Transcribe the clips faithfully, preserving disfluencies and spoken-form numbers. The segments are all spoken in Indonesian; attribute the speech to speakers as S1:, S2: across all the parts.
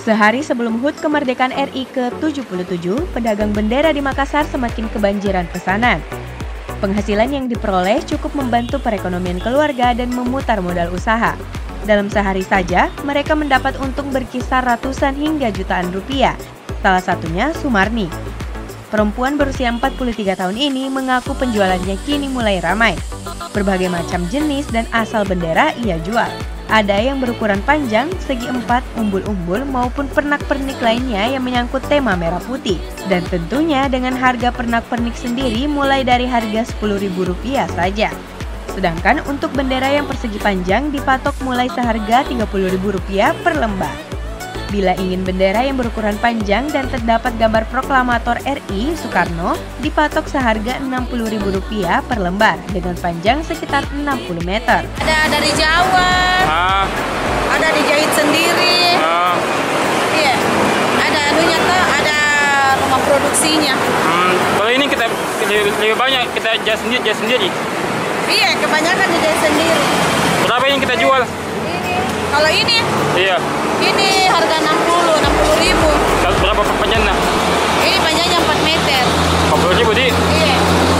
S1: Sehari sebelum H U T Kemerdekaan R I ke tujuh puluh tujuh, pedagang bendera di Makassar semakin kebanjiran pesanan. Penghasilan yang diperoleh cukup membantu perekonomian keluarga dan memutar modal usaha. Dalam sehari saja, mereka mendapat untung berkisar ratusan hingga jutaan rupiah. Salah satunya Sumarni. Perempuan berusia empat puluh tiga tahun ini mengaku penjualannya kini mulai ramai. Berbagai macam jenis dan asal bendera ia jual. Ada yang berukuran panjang, segi empat, umbul-umbul maupun pernak-pernik lainnya yang menyangkut tema merah putih. Dan tentunya dengan harga pernak-pernik sendiri mulai dari harga sepuluh ribu rupiah saja. Sedangkan untuk bendera yang persegi panjang dipatok mulai seharga tiga puluh ribu rupiah per lembar. Bila ingin bendera yang berukuran panjang dan terdapat gambar proklamator R I Soekarno, dipatok seharga enam puluh ribu rupiah per lembar dengan panjang sekitar enam puluh meter.
S2: Ada dari Jawa, ah. ada dijahit sendiri, ah. iya, ada anunya tuh, ada rumah produksinya.
S3: Hmm, kalau ini kita lebih, lebih banyak kita jas sendiri, jas sendiri.
S2: Iya, kebanyakan dijahit sendiri.
S3: Berapa yang kita jual?
S2: Ini, kalau ini?
S3: Iya.
S2: Ini harga enam puluh ribu.
S3: Kalau berapa panjangnya?
S2: Ini panjangnya empat meter.
S3: empat puluh ribu, Di?
S2: Iya.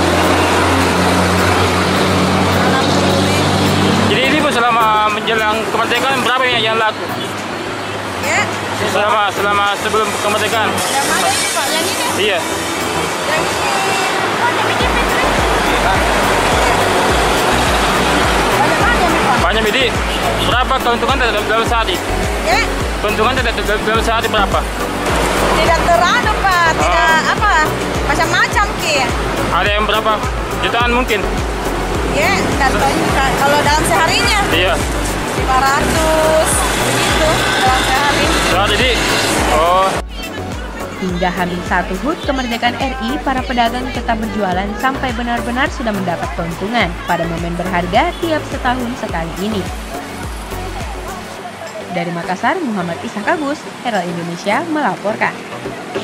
S2: enam puluh ribu.
S3: Jadi ini Bu, selama menjelang kemerdekaan berapa yang, yang laku?
S2: Ya.
S3: Selama selama sebelum kemerdekaan.
S2: Yang mana ini, Pak? Yang ini?
S3: Iya.
S2: Yang ini. Oh, yang ini Petri. Banyak banget nih, Pak.
S3: Banyak, Di. Berapa keuntungan dalam sehari?
S2: Ya.
S3: Keuntungan dalam sehari berapa?
S2: Tidak terlalu, Pak. Tidak
S3: oh.
S2: apa, macam-macam Ki.
S3: Ada yang berapa? Jutaan mungkin?
S2: Ya, dan kalau dalam seharinya?
S3: Iya.
S2: lima ratus, begitu dalam sehari.
S3: Sehari, Di? Oh.
S1: Hingga H satu H U T Kemerdekaan R I, para pedagang tetap berjualan sampai benar-benar sudah mendapat keuntungan pada momen berharga tiap setahun sekali ini. Dari Makassar, Muhammad Ishak Agus, Herald Indonesia melaporkan.